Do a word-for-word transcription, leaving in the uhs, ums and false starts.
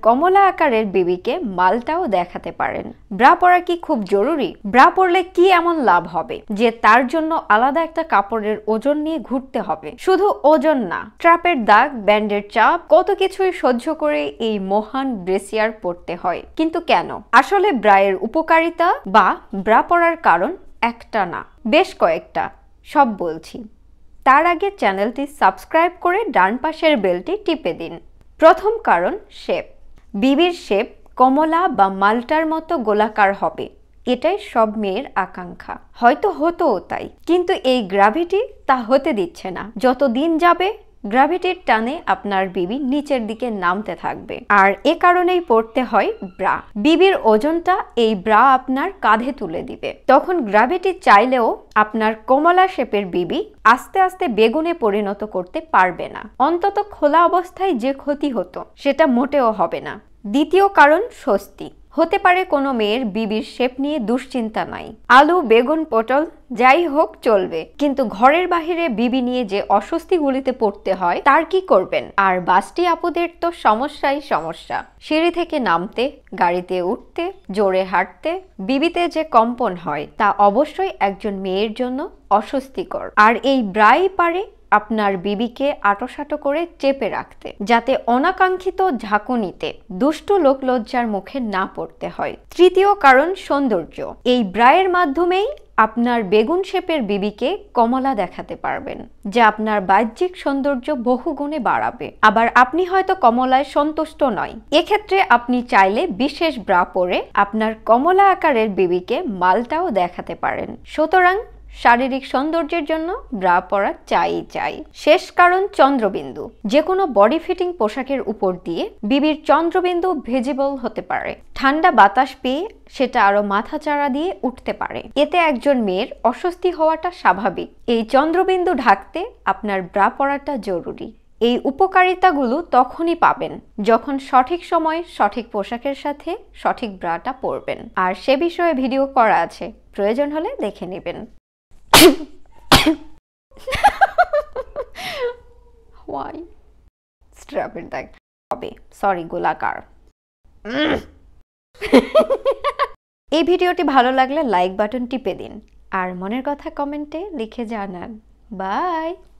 কমলা আকারের বেবিকে মালটাও দেখাতে পারেন। ব্রা পরা কি খুব জরুরি? ব্রা পরলে কি এমন লাভ হবে যে তার জন্য আলাদা একটা কাপড়ের ওজন নিয়ে ঘুরতে হবে? শুধু ওজন না, ট্র্যাপের দাগ, ব্যান্ডের চাপ, কত কিছুই সহ্য করে এই মহান ব্রেসিয়ার পরতে হয়। কিন্তু কেন? আসলে ব্রায়ের উপকারিতা বা ব্রা পরার কারণ একটা না, বেশ কয়েকটা, সব বলছি। তার আগে চ্যানেলটি সাবস্ক্রাইব করে ডান পাশের বেলটি টিপে দিন। প্রথম কারণ শেপ। বিবির শেপ কমলা বা মাল্টার মতো গোলাকার হবে, এটাই সব মেয়ের আকাঙ্ক্ষা। হয়তো হতোও তাই, কিন্তু এই গ্র্যাভিটি তা হতে দিচ্ছে না। যত দিন যাবে গ্র্যাভিটির টানে আপনার বিবি নিচের দিকে নামতে থাকবে, আর এ কারণেই পড়তে হয় ব্রা। বিবির ওজনটা এই ব্রা আপনার কাঁধে তুলে দিবে। তখন গ্র্যাভিটি চাইলেও আপনার কমলা শেপের বিবি আস্তে আস্তে বেগুনে পরিণত করতে পারবে না। অন্তত খোলা অবস্থায় যে ক্ষতি হতো সেটা মোটেও হবে না। দ্বিতীয় কারণ স্বস্তি। হতে পারে কোনো মেয়ের বিবির শেপ নিয়ে দুশ্চিন্তা নাই, আলু, বেগুন, পটল যাই হোক চলবে, কিন্তু ঘরের বাহিরে বিবি নিয়ে যে অস্বস্তিগুলিতে পড়তে হয় তার কি করবেন? আর বাস্টি আপুদের তো সমস্যাই সমস্যা। সিঁড়ি থেকে নামতে, গাড়িতে উঠতে, জোরে হাঁটতে বিবিতে যে কম্পন হয় তা অবশ্যই একজন মেয়ের জন্য অস্বস্তিকর। আর এই ব্রাই পারে আপনার বিবিকে আটোসাটো করে চেপে রাখতে, যাতে অনাকাঙ্ক্ষিত ঝাঁকুনিতে দুষ্টু লোকলজ্জার মুখে না পড়তে হয়। তৃতীয় কারণ সৌন্দর্য। এই ব্রায়ের মাধ্যমেই আপনার বেগুন শেপের বিবিকে কমলা দেখাতে পারবেন, যা আপনার বাহ্যিক সৌন্দর্য বহুগুণে বাড়াবে। আবার আপনি হয়তো কমলায় সন্তুষ্ট নয়, এক্ষেত্রে আপনি চাইলে বিশেষ ব্রা পরে আপনার কমলা আকারের বিবিকে মালটাও দেখাতে পারেন। সুতরাং শারীরিক সৌন্দর্যের জন্য ব্রা পরা চাই চাই। শেষ কারণ চন্দ্রবিন্দু। যে কোনো বডি ফিটিং পোশাকের উপর দিয়ে বিবির চন্দ্রবিন্দু ভিজিবল হতে পারে। ঠান্ডা বাতাস পেয়ে সেটা আরো মাথা চাড়া দিয়ে উঠতে পারে, এতে একজন মেয়ের অস্বস্তি হওয়াটা স্বাভাবিক। এই চন্দ্রবিন্দু ঢাকতে আপনার ব্রা পরাটা জরুরি। এই উপকারিতাগুলো তখনই পাবেন যখন সঠিক সময়ে সঠিক পোশাকের সাথে সঠিক ব্রাটা পরবেন। আর সে বিষয়ে ভিডিও করা আছে, প্রয়োজন হলে দেখে নেবেন। Why? স্ট্র্যাপের দাগ হবে, সরি, গোলাকার। এই ভিডিওটি ভালো লাগলে লাইক বাটন টিপে দিন, আর মনের কথা কমেন্টে লিখে জানান। বাই।